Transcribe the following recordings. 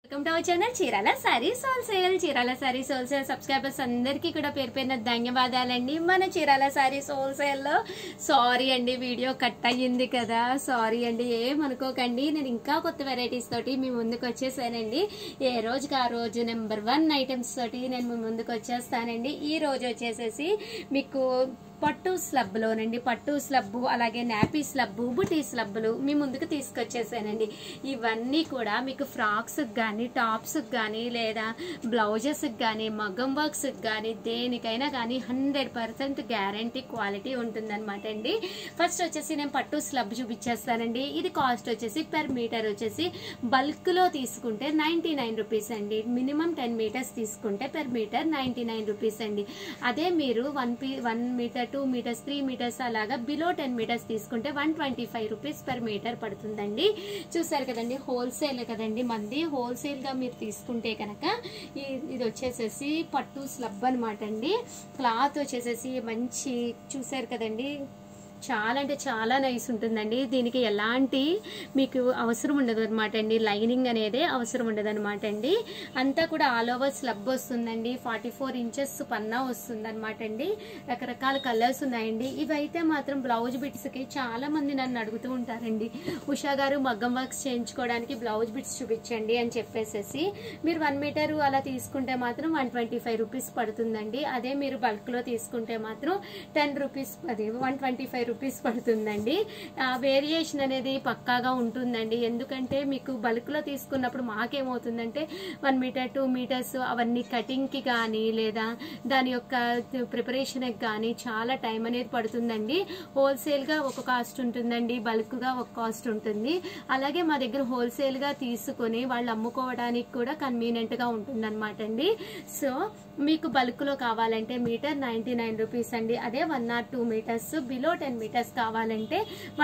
Welcome to our channel Chirala sarees wholesale. Chirala sarees wholesale subscribers అందరికీ కూడా పేరు పేరున ధన్యవాదాలండి. మన చీరాల సారీస్ హోల్సేల్లో సారీ అండి, వీడియో కట్ అయ్యింది కదా, సారీ అండి, ఏమనుకోకండి. నేను ఇంకా కొత్త వెరైటీస్ తోటి మీ ముందుకు వచ్చేసానండి. ఏ రోజుకి ఆ రోజు నెంబర్ 1 ఐటమ్స్ తోటి నేను మీ ముందుకు వచ్చేస్తానండి. ఈ రోజు వచ్చేసేసి మీకు పట్టు స్లబ్ లోనండి, పట్టు స్లబ్ అలాగే నాపీ స్లబ్, బుటీ స్లబ్లు మీ ముందుకు తీసుకొచ్చేసానండి. ఇవన్నీ కూడా మీకు ఫ్రాక్స్ కానీ, టాప్స్ కానీ, లేదా బ్లౌజెస్ కానీ, మగ్గం వర్క్స్ కానీ, దేనికైనా కానీ 100% గ్యారంటీ క్వాలిటీ ఉంటుందన్నమాట అండి. ఫస్ట్ వచ్చేసి నేను పట్టు స్లబ్ చూపించేస్తానండి. ఇది కాస్ట్ వచ్చేసి పర్ మీటర్ వచ్చేసి బల్క్ లో తీసుకుంటే 99 రూపీస్ అండి. మినిమం 10 మీటర్స్ తీసుకుంటే పర్ మీటర్ 99 రూపీస్ అండి. అదే మీరు 1 మీటర్, 2 మీటర్స్, 3 మీటర్స్ అలాగా బిలో 10 మీటర్స్ తీసుకుంటే 125 రూపీస్ పర్ మీటర్ పడుతుందండి. చూసారు కదండి, హోల్సేల్ కదండి మంది. హోల్సేల్ గా మీరు తీసుకుంటే కనుక ఇది వచ్చేసేసి పట్టు స్లబ్ అనమాట అండి. క్లాత్ వచ్చేసేసి మంచి, చూసారు కదండి, చాలా అంటే చాలా నైస్ ఉంటుందండి. దీనికి ఎలాంటి మీకు అవసరం ఉండదు అనమాట అండి, లైనింగ్ అనేది అవసరం ఉండదు అనమాట అండి. అంతా కూడా ఆల్ ఓవర్ స్లబ్ వస్తుందండి. 44 ఇంచెస్ పన్నా వస్తుంది అనమాట అండి. రకరకాల కలర్స్ ఉన్నాయండి. ఇవైతే మాత్రం బ్లౌజ్ బిట్స్ కి చాలా మంది నన్ను అడుగుతూ ఉంటారండి, ఉషా గారు మగ్గం వర్క్స్ చేయించుకోవడానికి బ్లౌజ్ బిట్స్ చూపించండి అని చెప్పేసేసి. మీరు 1 మీటర్ అలా తీసుకుంటే మాత్రం 125 రూపీస్ పడుతుందండి. అదే మీరు బల్క్ లో తీసుకుంటే మాత్రం 10 రూపీస్, అది 125 రూపీస్ పడుతుందండి. వేరియేషన్ అనేది పక్కాగా ఉంటుందండి. ఎందుకంటే మీకు బల్క్ లో తీసుకున్నప్పుడు మాకేమవుతుందంటే 1 మీటర్, 2 మీటర్స్ అవన్నీ కటింగ్ కి కానీ లేదా దాని యొక్క ప్రిపరేషన్ కానీ చాలా టైం అనేది పడుతుందండి. హోల్సేల్ గా ఒక కాస్ట్ ఉంటుందండి, బల్క్ గా ఒక కాస్ట్ ఉంటుంది. అలాగే మా దగ్గర హోల్సేల్ గా తీసుకుని వాళ్ళు అమ్ముకోవడానికి కూడా కన్వీనియంట్ గా ఉంటుంది అనమాట అండి. సో మీకు బల్క్ లో కావాలంటే మీటర్ 99 రూపీస్ అండి. అదే 1 or 2 మీటర్స్ బిలో 10 మీటర్స్ కావాలంటే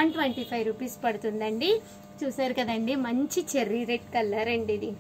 125 రూపీస్ పడుతుందండి. చూసారు కదండి, మంచి చెర్రీ రెడ్ కలర్ అండి. ఇది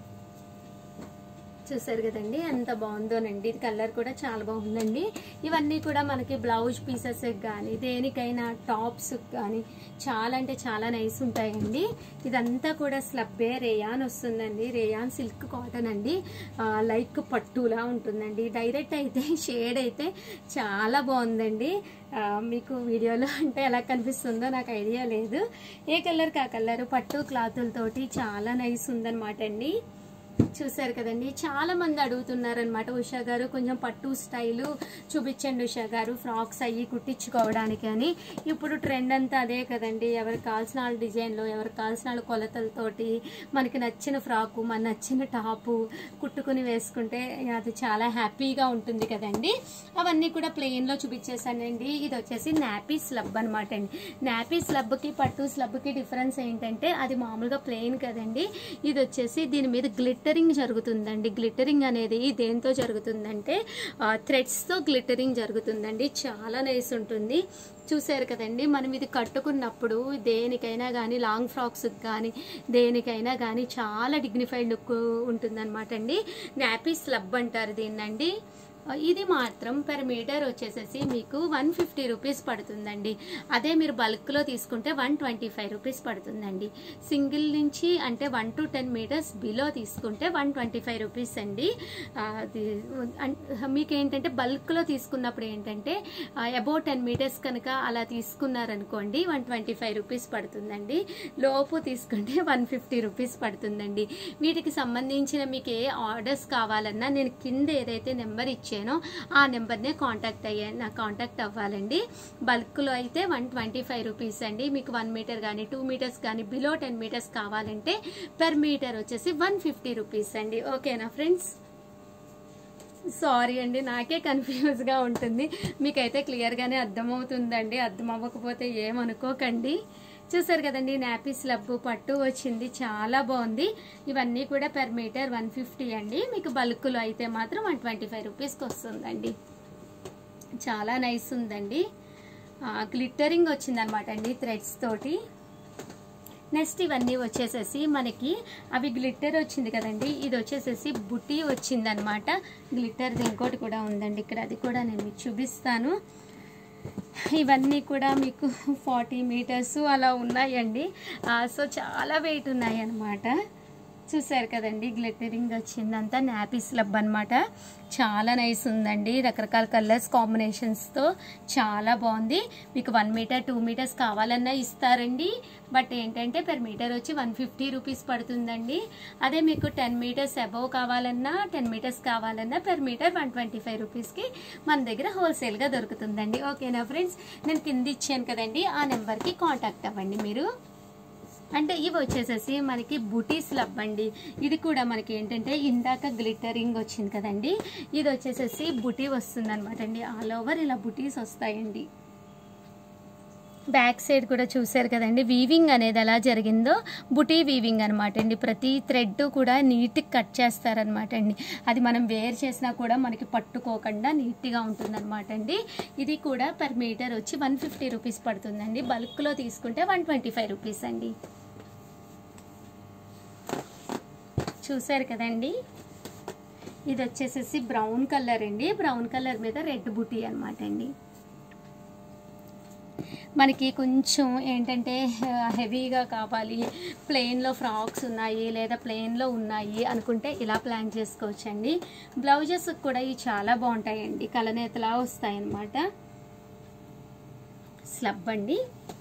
చూసారు కదండి ఎంత బాగుందోనండి. ఇది కలర్ కూడా చాలా బాగుందండి. ఇవన్నీ కూడా మనకి బ్లౌజ్ పీసెస్ కానీ దేనికైనా టాప్స్ కానీ చాలా అంటే చాలా నైస్ ఉంటాయండి. ఇదంతా కూడా స్లబ్బే, రేయాన్ వస్తుందండి. రేయాన్ సిల్క్ కాటన్ అండి. లైక్ పట్టులా ఉంటుందండి. డైరెక్ట్ అయితే షేడ్ అయితే చాలా బాగుందండి. మీకు వీడియోలో అంటే ఎలా కనిపిస్తుందో నాకు ఐడియా లేదు. ఏ కలర్కి ఆ కలర్ పట్టు క్లాతులతోటి చాలా నైస్ ఉందన్నమాట అండి. చూసారు కదండి, చాలా మంది అడుగుతున్నారనమాట, ఉషా గారు కొంచెం పట్టు స్టైలు చూపించండి ఉషా గారు, ఫ్రాక్స్ అయ్యి కుట్టించుకోవడానికి అని. ఇప్పుడు ట్రెండ్ అంతా అదే కదండి. ఎవరికి కావాల్సిన వాళ్ళ డిజైన్లో, ఎవరికి కావాల్సిన వాళ్ళ కొలతలతోటి మనకి నచ్చిన ఫ్రాకు, మన నచ్చిన టాపు కుట్టుకుని వేసుకుంటే అది చాలా హ్యాపీగా ఉంటుంది కదండి. అవన్నీ కూడా ప్లెయిన్లో చూపించేసానండి. ఇది వచ్చేసి నాపీ స్లబ్ అనమాట అండి. నాపీ స్లబ్కి పట్టు స్లబ్కి డిఫరెన్స్ ఏంటంటే అది మామూలుగా ప్లెయిన్ కదండి. ఇది వచ్చేసి దీని మీద గ్లిట్టరింగ్ జరుగుతుందండి. గ్లిట్టరింగ్ అనేది దేంతో జరుగుతుందంటే థ్రెడ్స్ తో గ్లిట్టరింగ్ జరుగుతుందండి. చాలా నైస్ ఉంటుంది. చూసారు కదండి, మనం ఇది కట్టుకున్నప్పుడు దేనికైనా కానీ, లాంగ్ ఫ్రాక్స్ కానీ దేనికైనా కానీ చాలా డిగ్నిఫైడ్ లుక్ ఉంటుందన్నమాట అండి. నాపీ స్లబ్ అంటారు దీన్నండి. ఇది మాత్రం పర్ మీటర్ వచ్చేసేసి మీకు 150 రూపీస్ పడుతుందండి. అదే మీరు బల్క్లో తీసుకుంటే 125 రూపీస్ పడుతుందండి. సింగిల్ నుంచి అంటే 1 to 10 మీటర్స్ బిలో తీసుకుంటే 125 రూపీస్ అండి. మీకు ఏంటంటే బల్క్లో తీసుకున్నప్పుడు ఏంటంటే అబౌవ్ 10 మీటర్స్ కనుక అలా తీసుకున్నారనుకోండి 125 రూపీస్ పడుతుందండి. లోపు తీసుకుంటే 150 రూపీస్ పడుతుందండి. వీటికి సంబంధించిన మీకు ఏ ఆర్డర్స్ కావాలన్నా నేను కింద ఏదైతే నెంబర్ ఇచ్చానో ఆ నెంబర్నే కాంటాక్ట్ అవ్వాలండి. బల్క్లో అయితే 125 రూపీస్ అండి. మీకు 1 మీటర్ కానీ 2 మీటర్స్ కానీ బిలో 10 మీటర్స్ కావాలంటే పర్ మీటర్ వచ్చేసి 150 రూపీస్ అండి. ఓకేనా ఫ్రెండ్స్? సారీ అండి, నాకే కన్ఫ్యూజ్గా ఉంటుంది. మీకైతే క్లియర్గానే అర్థమవుతుందండి. అర్థం అవ్వకపోతే ఏమనుకోకండి. చూసారు కదండి, నాపీ స్లబ్ పట్టు వచ్చింది, చాలా బాగుంది. ఇవన్నీ కూడా పర్ మీటర్ 150 అండి. మీకు బల్క్లో అయితే మాత్రం 125 రూపీస్కి వస్తుందండి. చాలా నైస్ ఉందండి. గ్లిట్టరింగ్ వచ్చిందనమాట అండి థ్రెడ్స్ తోటి. నెక్స్ట్ ఇవన్నీ వచ్చేసేసి మనకి అవి గ్లిట్టర్ వచ్చింది కదండి, ఇది వచ్చేసేసి బుటీ వచ్చిందనమాట. గ్లిట్టర్ది ఇంకోటి కూడా ఉందండి ఇక్కడ, అది కూడా నేను మీకు చూపిస్తాను. ఇవన్నీ కూడా మీకు 40 మీటర్స్ అలా ఉన్నాయండి. సో చాలా వెయిట్ ఉన్నాయి అన్నమాట. చూసారు కదండి, గ్లిటరింగ్ వచ్చిందంతా నాపీ స్లబ్ అనమాట. చాలా నైస్ ఉందండి, రకరకాల కలర్స్ కాంబినేషన్స్తో చాలా బాగుంది. మీకు 1 మీటర్ 2 మీటర్స్ కావాలన్నా ఇస్తారండి. బట్ ఏంటంటే పర్ మీటర్ వచ్చి 150 రూపీస్ పడుతుందండి. అదే మీకు 10 మీటర్స్ అబవ్ కావాలన్నా 10 మీటర్స్ కావాలన్నా పర్ మీటర్ 125 రూపీస్కి మన దగ్గర హోల్సేల్గా దొరుకుతుందండి. ఓకేనా ఫ్రెండ్స్, నేను కింద ఇచ్చాను కదండి, ఆ నెంబర్కి కాంటాక్ట్ అవ్వండి మీరు. అంటే ఇవి వచ్చేసేసి మనకి బుటీ స్లబ్ అండి. ఇది కూడా మనకి ఏంటంటే ఇందాక గ్లిటరింగ్ వచ్చింది కదండి, ఇది వచ్చేసేసి బుటీ వస్తుంది అనమాట అండి. ఆల్ ఓవర్ ఇలా బుటీస్ వస్తాయండి. బ్యాక్ సైడ్ కూడా చూసారు కదండి, వీవింగ్ అనేది ఎలా జరిగిందో బుటీ వీవింగ్ అనమాట అండి. ప్రతి థ్రెడ్ కూడా నీట్గా కట్ చేస్తారనమాట అండి. అది మనం వేర్ చేసినా కూడా మనకి పట్టుకోకుండా నీట్గా ఉంటుంది అనమాట అండి. ఇది కూడా పర్ మీటర్ వచ్చి 150 రూపీస్ పడుతుందండి. బల్క్లో తీసుకుంటే 125 రూపీస్ అండి. చూసారు కదండి, ఇది వచ్చేసేసి బ్రౌన్ కలర్ అండి. బ్రౌన్ కలర్ మీద రెడ్ బుటీ అనమాట అండి. మనకి కొంచెం ఏంటంటే హెవీగా కావాలి, ప్లెయిన్లో ఫ్రాక్స్ ఉన్నాయి లేదా ప్లెయిన్లో ఉన్నాయి అనుకుంటే ఇలా ప్లాన్ చేసుకోవచ్చండి. బ్లౌజెస్ కూడా ఇవి చాలా బాగుంటాయండి, కలనేతలా వస్తాయన్నమాట. స్లబ్ అండి.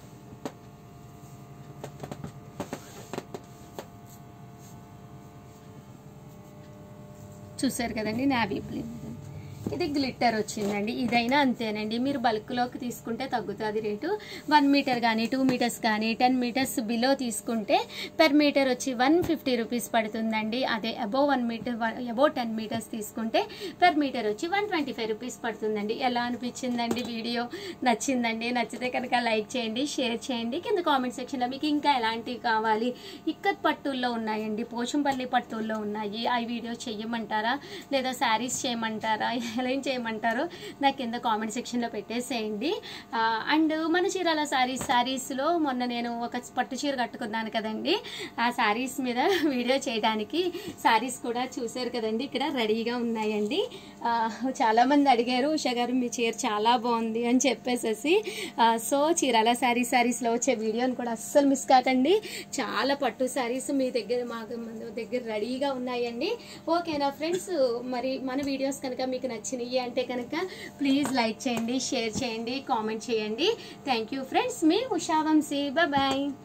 చూసారు కదండి, నావీ బ్లూ. ఇది గ్లిట్టర్ వచ్చిందండి. ఇదైనా అంతేనండి, మీరు బల్క్లోకి తీసుకుంటే తగ్గుతుంది రేటు. 1 మీటర్ కానీ 2 మీటర్స్ కానీ 10 మీటర్స్ బిలో తీసుకుంటే పర్ మీటర్ వచ్చి 150 రూపీస్ పడుతుందండి. అదే అబోవ్ 1 మీటర్ అబోవ్ 10 మీటర్స్ తీసుకుంటే పర్ మీటర్ వచ్చి 125 రూపీస్ పడుతుందండి. ఎలా అనిపించిందండి వీడియో? నచ్చిందండి? నచ్చితే కనుక లైక్ చేయండి, షేర్ చేయండి. కింద కామెంట్ సెక్షన్లో మీకు ఇంకా ఎలాంటివి కావాలి, ఇక్కత్ పట్టుల్లో ఉన్నాయండి, పోచంపల్లి పట్టుల్లో ఉన్నాయి, ఆ వీడియో చేయమంటారా లేదా శారీస్ చేయమంటారా, ఎలా చేయమంటారో నాకు కింద కామెంట్ సెక్షన్లో పెట్టేసేయండి. అండ్ మన చీరాల శారీస్లో మొన్న నేను ఒక పట్టు చీర కట్టుకున్నాను కదండి, ఆ శారీస్ మీద వీడియో చేయడానికి శారీస్ కూడా చూసారు కదండి, ఇక్కడ రెడీగా ఉన్నాయండి. చాలామంది అడిగారు, ఉషా గారు మీ చీర చాలా బాగుంది అని చెప్పేసేసి. సో చీరాల శారీస్లో వచ్చే వీడియోని కూడా అస్సలు మిస్ కాకండి. చాలా పట్టు శారీస్ మీ దగ్గర మన దగ్గర రెడీగా ఉన్నాయండి. ఓకేనా ఫ్రెండ్స్, మరి మన వీడియోస్ కనుక మీకు నచ్చినాయి అంటే కనుక ప్లీజ్ లైక్ చేయండి, షేర్ చేయండి, కామెంట్ చేయండి. థ్యాంక్ యూ ఫ్రెండ్స్, మీ ఉషా వంశీ. బాయ్.